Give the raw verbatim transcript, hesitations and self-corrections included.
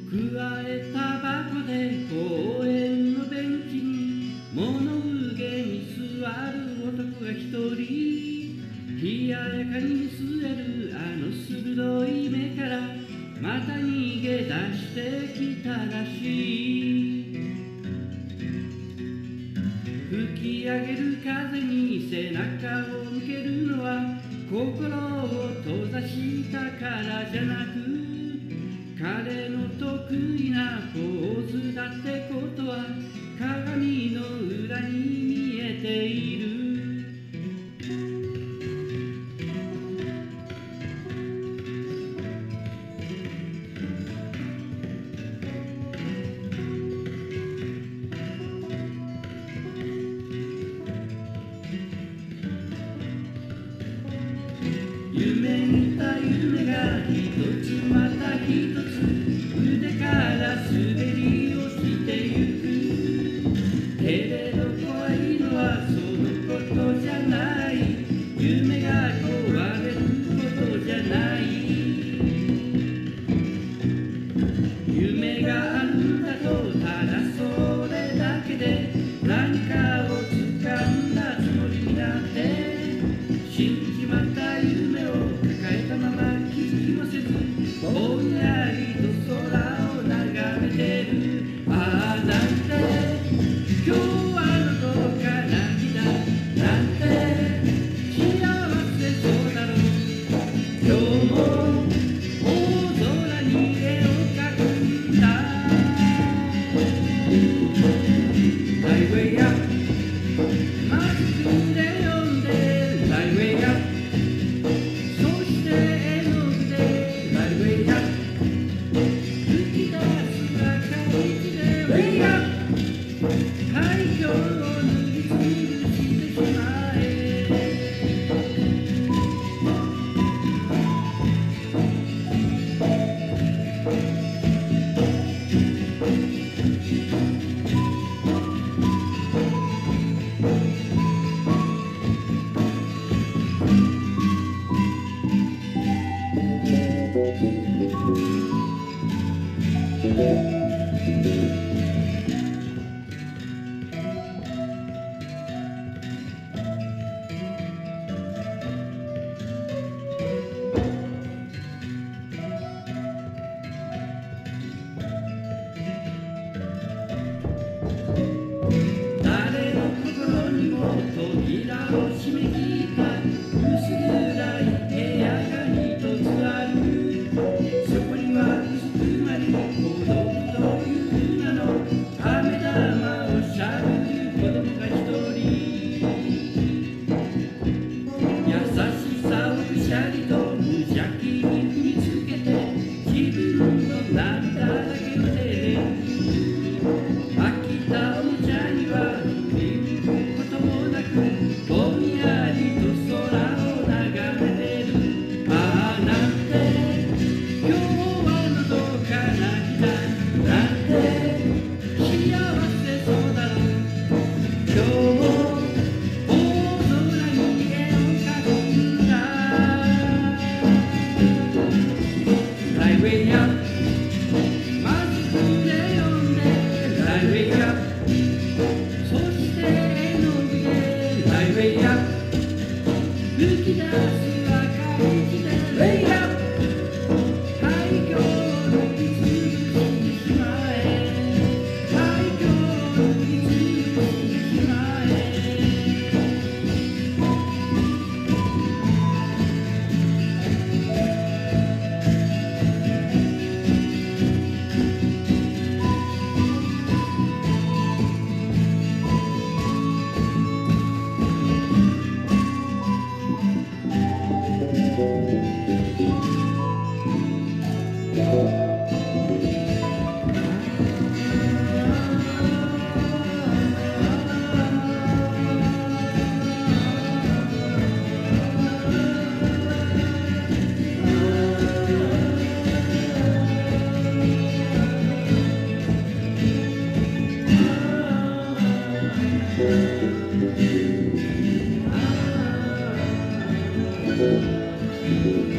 加えたバコで公園のベンチに物憂げに座る男が一人、冷ややかに見据えるあの鋭い目からまた逃げ出してきたらしい。吹き上げる風に背中を向けるのは心を閉ざしたからじゃなく、彼の得意なポーズだってことは鏡の裏に見えている。夢見た夢が一つまた一つ腕から滑り落ちてゆく。けれど怖いのはそのことじゃない。夢が壊れることじゃない。夢があるんだとただそれだけで何かを掴んだつもりになって信じまった夢を抱えたまま気づきもせずぼんやりと空を眺めてる。ああなんて今日はのどかな日だなんて幸せそうだろう。今日も大空に絵を描くんだ。Light way up マスクで読んで Light way up そして絵の具で Light way up 吹き出す赤い字で Way up 海峡を塗りつぶしてしまえ。誰の心にも扉を閉め切った薄暗い部屋が一つある。そこにはうずくまり孤独という名の飴玉をしゃぶる子供が一人。優しさをぐしゃりと無邪気に踏みつけて自分の涙だけを照れる。飽きたおもちゃには見ることもなくぼんやりと空を眺めてる。ああなんて今日はのどかな日だなんて幸せそうだろう。今日も大空に絵を描くんだ。Light way up マスクで読んで Light way up そして絵の具で Light way up 吹き出す赤い字で Way up 海峡を塗りつぶしてしまえ。海峡を塗りつぶしてしまえ。 Thank you.